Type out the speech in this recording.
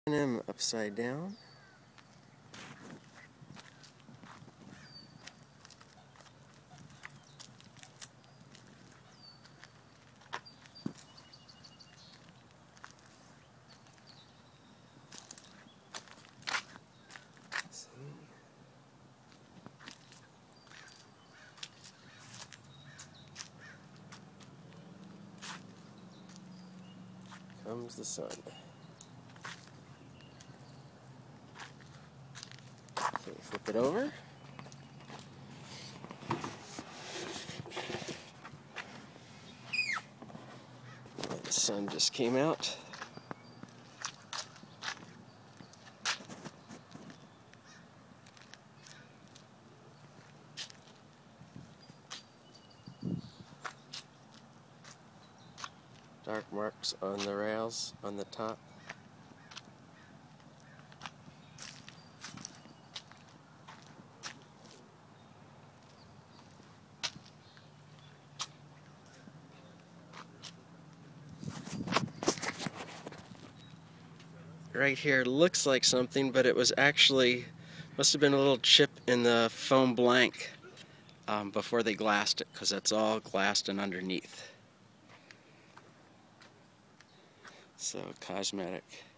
M&M upside down. Comes the sun. Okay, flip it over. The sun just came out. Dark marks on the rails on the top. Right here looks like something, but it was actually, must have been a little chip in the foam blank before they glassed it, because it's all glassed and underneath. So cosmetic.